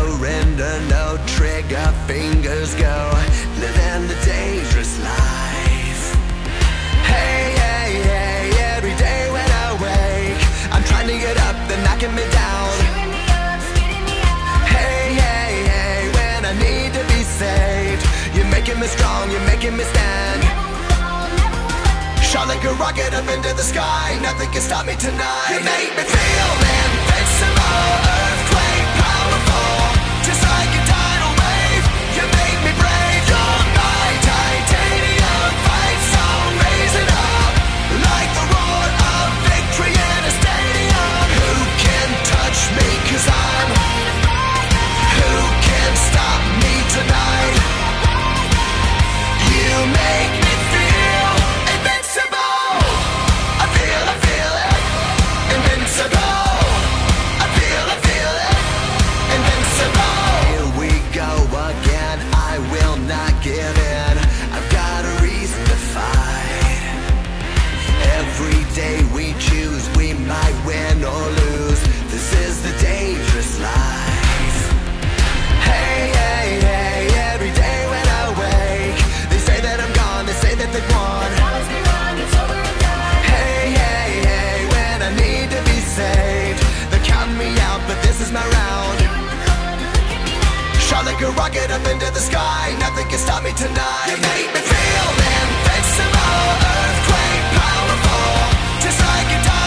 surrender, no trigger, fingers go, living the dangerous life. Hey, hey, hey, every day when I wake, I'm trying to get up, they're knocking me down. Hey, hey, hey, when I need to be saved, you're making me strong, you're making me stand. Shot like a rocket up into the sky, nothing can stop me tonight. You make me feel invincible, earthquake powerful, just like a tidal wave. You make me brave, you're my titanium fight song, raising up like the roar of victory in a stadium. Who can touch me, 'cause I'm who can stop me tonight? You make me feel invincible. I feel it, invincible. I feel it, invincible. Here we go again, I will not give in. I've got a reason to fight. Every day we choose, we might win or lose. This is the dangerous life. Hey, hey, hey, every day when I wake, they say that I'm gone, they say that they've won. Hey, hey, hey, when I need to be saved, they're counting me out, but this is my round. Shot like a rocket up into the sky, nothing can stop me tonight. You make me feel invincible, earthquake powerful, just like a